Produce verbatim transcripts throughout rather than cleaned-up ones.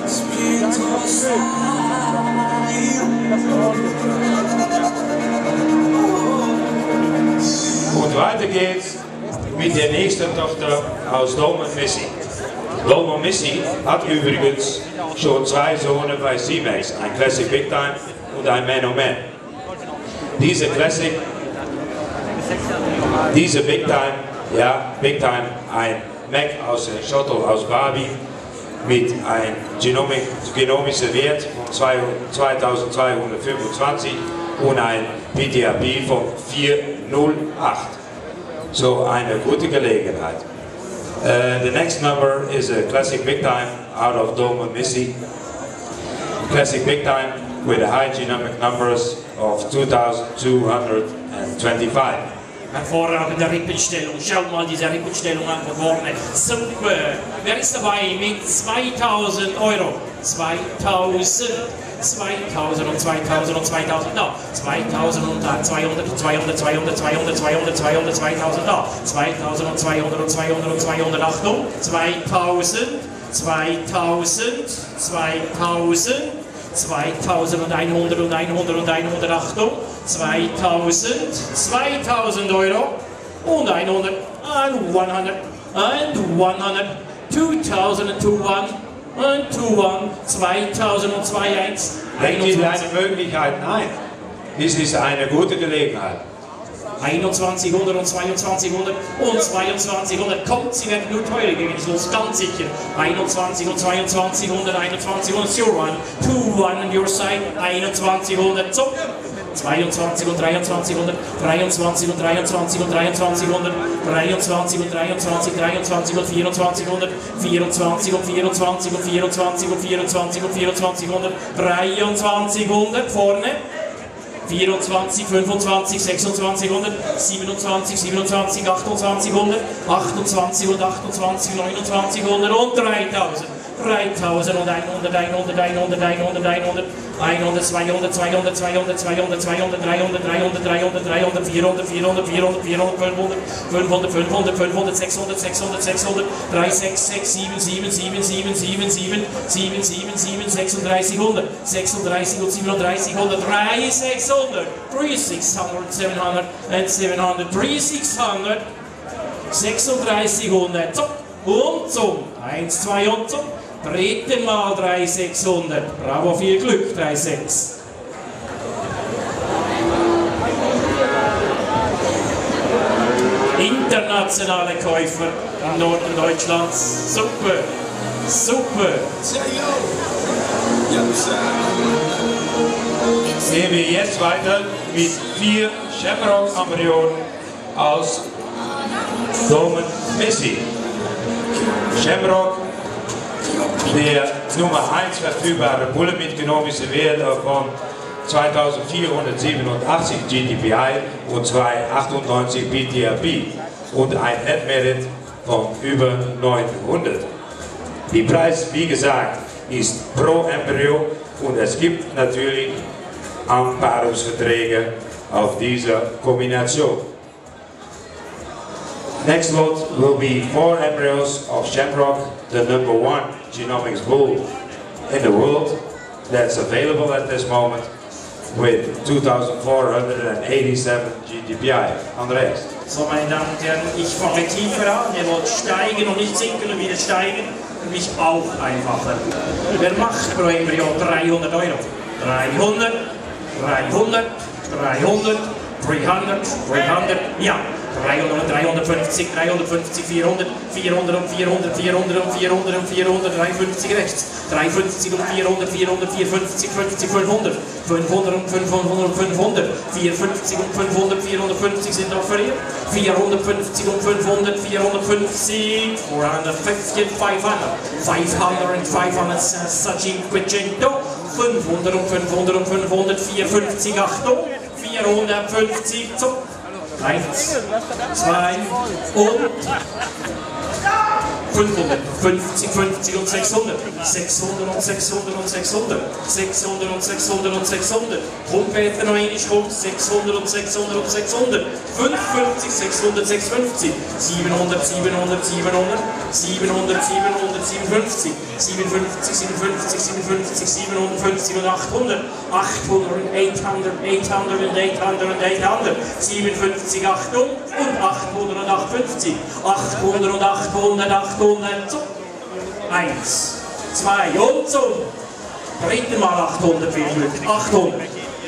Und weiter geht's mit der nächsten Tochter aus Dom und Missy. Dom und Missy hat übrigens schon zwei Söhne bei C-Max, ein Classic Big Time und ein Man on Man. Diese Classic, diese Big Time, ja, Big Time, ein Mac aus der Shuttle aus Barbie mit einem genomischen Wert von zweitausendzweihundertfünfundzwanzig und ein P T A P von vierhundertacht. So eine gute Gelegenheit. Uh, the next number is a Classic Big Time out of Dom and Missy. Classic Big Time with the high genomic numbers of two thousand two hundred twenty-five. Hervorragende Rippenstellung. Schaut mal diese Rippenstellung an von vorne. Super. Wer ist dabei mit zweitausend Euro? zweitausend. zweitausend und zweitausend und zweitausend da. zweitausend und zweihundert, zweihundert, zweihundert, zweihundert, zweihundert, zweihundert, zweitausend da. zweitausend und zweihundert und zweihundert und zweihundert. Achtung. zweitausend, zweitausend, zweitausend. zweitausend und hundert und hundert und hundert, Achtung, zweitausend, zweitausend Euro und hundert, and hundert, and hundert, zweitausend und one, and two one, zweitausend und eins. Denkt ihr eine Möglichkeit? Nein. Dies ist eine gute Gelegenheit. einundzwanzighundert und zweiundzwanzighundert und zweiundzwanzighundert kommt, sie werden nur teurer gegen die Schluss, ganz sicher. einundzwanzig und zweiundzwanzighundert, einundzwanzighundert, zero one, two one on your side, einundzwanzighundert, so. zweiundzwanzig und dreiundzwanzighundert, dreiundzwanzig und dreiundzwanzig und dreiundzwanzighundert, dreiundzwanzig und dreiundzwanzig, dreiundzwanzig und vierundzwanzighundert, vierundzwanzig und vierundzwanzig und vierundzwanzig und vierundzwanzig und vierundzwanzighundert, dreiundzwanzighundert vorne. vierundzwanzig, fünfundzwanzig, sechsundzwanzighundert, siebenundzwanzig, siebenundzwanzig, achtundzwanzighundert, achtundzwanzig und achtundzwanzig, neunundzwanzighundert und dreitausend. dreitausend und hundert, hundert, hundert, hundert, hundert, hundert, zweihundert, zweihundert, zweihundert, zweihundert, zweihundert, dreihundert, dreihundert, dreihundert, dreihundert, vierhundert, vierhundert, vierhundert, vierhundert, fünfhundert, fünfhundert, fünfhundert, fünfhundert, sechshundert, sechshundert, sechshundert, drei sechs sechs sieben sieben sieben sieben sieben sieben sieben sieben sieben sechsunddreißighundert, sechsunddreißig und siebenunddreißighundert, drei sechshundert, drei sechshundert, sevenhundert and sevenhundert, drei sechshundert, sechsunddreißighundert, und zum eins, zwei und zum dritten Mal drei sechshundert. Bravo, viel Glück, drei sechs. Internationale Käufer im Norden Deutschlands. Super, super. Gehen wir jetzt weiter mit vier Shamrock-Embryonen aus Dom und Missy. Shamrock, der Nummer eins verfügbare Bulle mit genomischem Wert von zweitausendvierhundertsiebenundachtzig G D P I und zweihundertachtundneunzig P T A P und ein Net Merit von über neunhundert. Die Preis, wie gesagt, ist pro Embryo und es gibt natürlich Anpaarungsverträge auf dieser Kombination. Next lot will be four embryos of Shamrock, the number one genomics bull in the world that's available at this moment with two thousand four hundred eighty-seven G D P I. Andreas. So, meine Damen und Herren, ich fange tiefer an. Ihr wollt steigen und nicht sinken und wieder steigen. Für mich auch einfacher. Wer macht pro Embryo dreihundert Euro? dreihundert, dreihundert, dreihundert, dreihundert, dreihundert, ja. dreihundert, dreihundertfünfzig, dreihundertfünfzig, vierhundert, vierhundert und vierhundert, vierhundert und vierhundert und vierhundert, dreihundertfünfzig rechts, dreihundertfünfzig und vierhundert, vierhundert, vierhundertfünfzig, fünfzig, fünfhundert, fünfhundert und fünfhundert und fünfhundert, vierhundertfünfzig und fünfhundert, vierhundertfünfzig sind offeriert, vierhundertfünfzig und fünfhundert, vierhundertfünfzig, vierhundertfünfzig, fünfhundert, fünfhundert und fünfhundert, Sajin Quicento, fünfhundert und fünfhundert und fünfhundert, vierhundertfünfzig, Achtung, vierhundertfünfzig, zuck. Eins, zwei und fünfhundert, fünfzig, fünfzig und sechshundert, sechshundert und sechshundert und sechshundert, sechshundert und sechshundert und sechshundert, komm Peter noch einmal, komm, sechshundert und sechshundert und sechshundert, fünfundfünfzig, sechshundert, sechsundfünfzig, siebenhundert, siebenhundert, siebenhundert, siebenhundert, siebenhundert, siebenundfünfzig, siebenundfünfzig, siebenundfünfzig, siebenundfünfzig, siebenundfünfzig und achthundert, achthundert und achthundert, achthundert und achthundert und achthundert, siebenundfünfzig, achthundert und achthundert und achtundfünfzig, achthundert und achthundert, achthundert, so. Eins, zwei und zum dritten Mal achthundert, viel Glück, achthundert.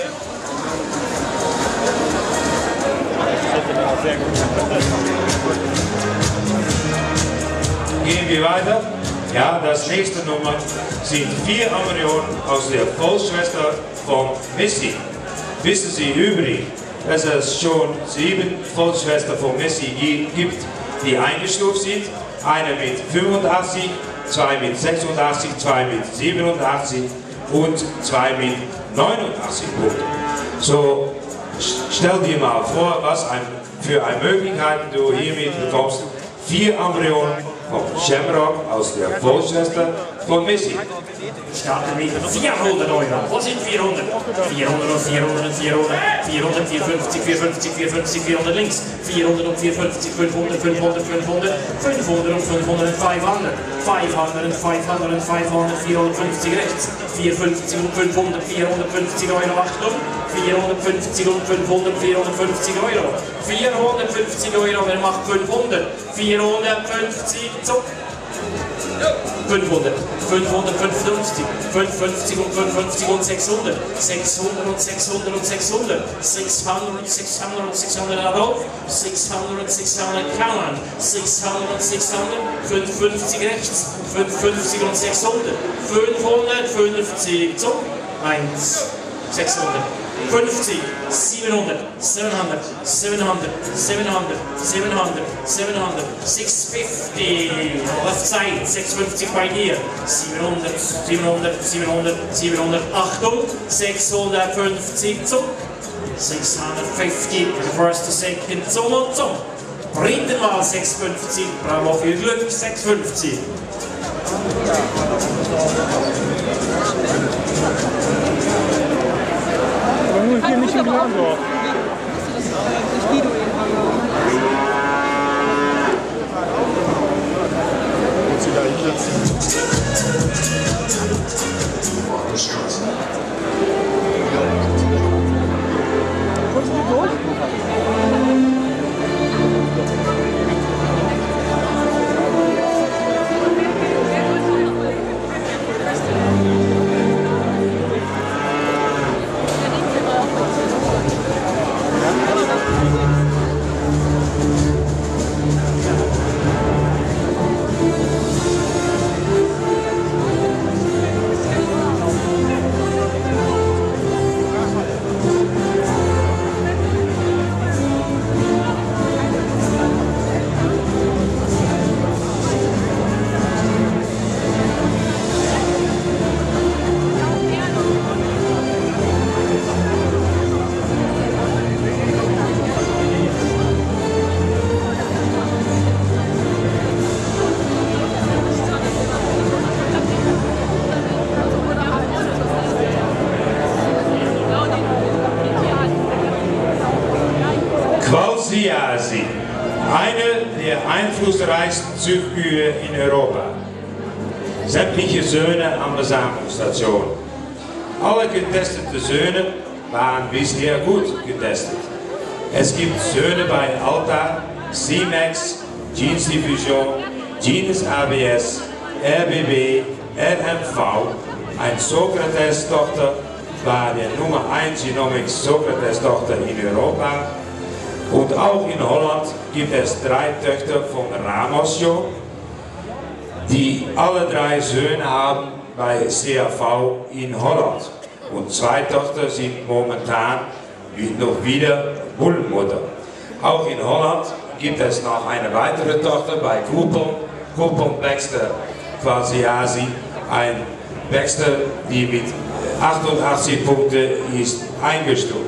Gehen wir weiter. Ja, das nächste Nummer sind vier Embryone aus der Vollschwester von Messi. Wissen Sie übrigens, dass es schon sieben Vollschwestern von Messi gibt, die eingestuft sind? Eine mit fünfundachtzig, zwei mit sechsundachtzig, zwei mit siebenundachtzig und zwei mit neunundachtzig Punkten. So, stell dir mal vor, was ein, für eine Möglichkeit du hiermit bekommst. Vier Embryonen von Shamrock aus der Vollschwester von Messi. Starten mit vierhundert Euro. Wo sind vierhundert? vierhundert und vierhundert und vierhundert, vierhundert, vierhundertfünfzig, vierhundertfünfzig, vierhundertfünfzig, vierhundert links, vierhundert und vierhundertfünfzig, fünfhundert, fünfhundert, fünfhundert, fünfhundert und fünfhundert und fünfhundert, fünfhundert und fünfhundert und fünfhundert, vierhundertfünfzig rechts, vierhundertfünfzig und fünfhundert, vierhundertfünfzig Euro, Achtung, vierhundertfünfzig und fünfhundert, vierhundertfünfzig Euro, vierhundertfünfzig Euro, wer macht fünfhundert? vierhundertfünfzig, so. fünfhundert, fünfhundertfünfundfünfzig, fünfundfünfzig und fünfundfünfzig und sechshundert, sechshundert und sechshundert und sechshundert, sechshundert und sechshundert und sechshundert above, sechshundert und sechshundert count, sechshundert und sechshundert, fünfundfünfzig rechts, fünfundfünfzig und sechshundert, fünfhundertfünfzig, so, eins, sechshundert, fünfzig, siebenhundert, siebenhundert, siebenhundert, siebenhundert, siebenhundert, siebenhundert, sechshundertfünfzig, left side, sechshundertfünfzig bei dir, siebenhundert, siebenhundert, siebenhundert, siebenhundert, Achtung, sechshundertfünfzig zum, sechshundertfünfzig, first to second zum und zum, dritten Mal sechshundertfünfzig, bravo, viel Glück, sechshundertfünfzig. Hier nicht im Glandorf. Und sie da hinsetzen. Kommst du durch? Qualsiasi, eine der einflussreichsten Zuchtkühe in Europa. Sämtliche Söhne an Besamungsstation. Alle getesteten Söhne waren bisher gut getestet. Es gibt Söhne bei Alta, C-Max, Jeans Diffusion, Jeans A B S, R B B, R M V, ein Sokrates-Tochter war der Nummer eins Genomics Sokrates-Tochter in Europa. Und auch in Holland gibt es drei Töchter von Ramosjo, die alle drei Söhne haben bei C A V in Holland. Und zwei Töchter sind momentan noch wieder Bullenmutter. Auch in Holland gibt es noch eine weitere Tochter bei Coupon, Coupon Baxter Qualsiasi, ein Baxter, die mit achtundachtzig Punkten ist eingestuft.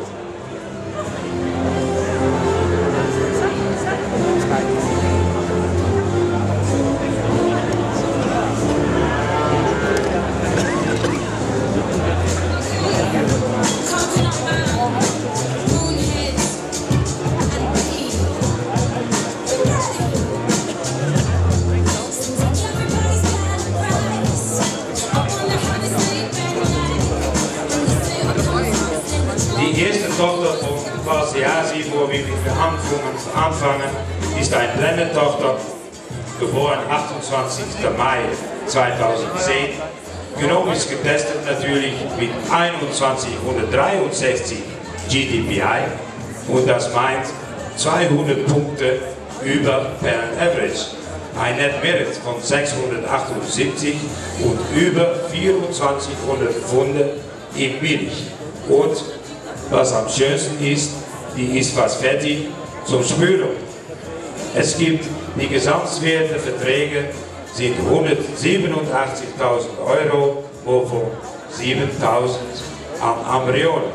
Falsiasi, wo wir anfangen, anfangen, ist eine Blendetochter, geboren achtundzwanzigster Mai zweitausendzehn. Genomisch getestet natürlich mit einundzwanzighundertdreiundsechzig G D P I und das meint zweihundert Punkte über Parent Average. Ein Net Merit von sechshundertachtundsiebzig und über vierundzwanzighundert Pfunde in Milch. Und was am schönsten ist, die ist fast fertig zum Spülen. Es gibt die Gesamtwerte der Verträge sind hundertsiebenundachtzigtausend Euro, wovon siebentausend an Embryonen.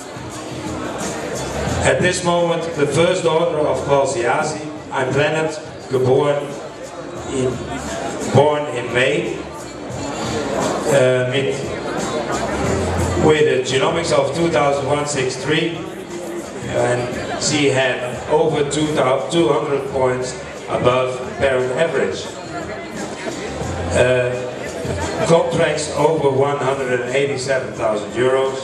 At this moment, the first daughter of Falsiasi, ein Planet, geboren in, born in May, uh, mit, with a genomics of two thousand one hundred sixty-three, and she had over two hundred points above parent average. Uh, contracts over one hundred eighty-seven thousand euros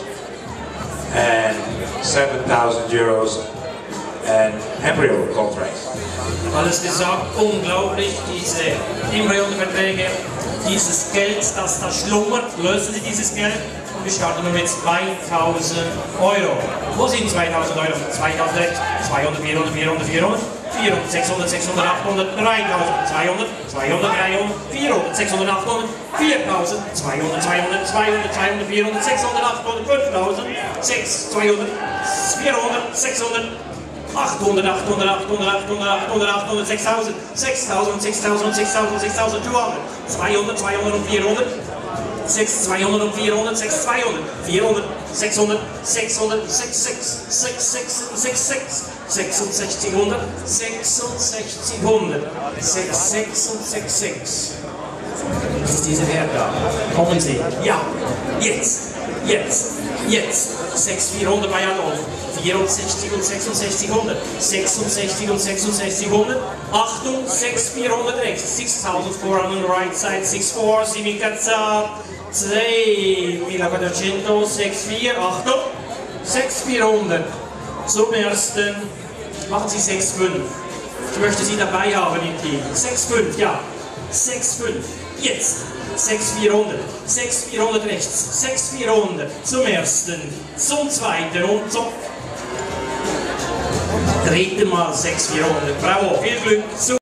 and seven thousand euros and embryo contracts. Alles gesagt, unglaublich, diese Embryonenverträge, dieses Geld, das da schlummert, lösen Sie dieses Geld und wir starten nur mit zweitausend Euro. Wo sind zweitausend Euro? zweitausend, zweihundert, vierhundert, vierhundert, vierhundert, vierhundert, sechshundert, sechshundert, achthundert, dreitausend, zweihundert, zweihundert, dreihundert, vierhundert, sechshundert, achthundert, viertausend, zweihundert, zweihundert, zweihundert, zweihundert, vierhundert, sechshundert, achthundert, fünftausend, sechshundert, zweihundert, vierhundert, sechshundert, achthundert, achthundert, achthundert, achthundert, achthundert, achthundert, sechstausend, sechstausend, sechstausend, sechstausend, sechstausend, zweihundert, zweihundert und vierhundert, sechs, zweihundert und vierhundert, sechs, zweihundert, vierhundert, sechshundert, sechshundert, sechs, sechs, sechs, sechs, sechs, sechs, sechsundsechzighundert, sechsundsechzighundert, sechs, sechs und sechs, sechs. Das ist diese Wert da. Kommen Sie. Ja, jetzt, jetzt, jetzt. sechs, vierhundert bei Adolf. vierundsechzig und sechsundsechzighundert. sechsundsechzig und sechsundsechzighundert. Achtung, sechs, vierhundert rechts. six thousand four hundred right side. six, four, Simicazza. zwei, millequattrocento. sechs, vier, Achtung. sechs, vierhundert. Zum ersten. Machen Sie sechs, fünf. Ich möchte Sie dabei haben im Team. sechs, fünf, ja. sechs, fünf. Jetzt. sechs, vierhundert. sechs, vierhundert rechts. sechs, vierhundert. Zum ersten. Zum zweiten und zum dritten Mal sechs, vierhundert. Bravo. Viel Glück.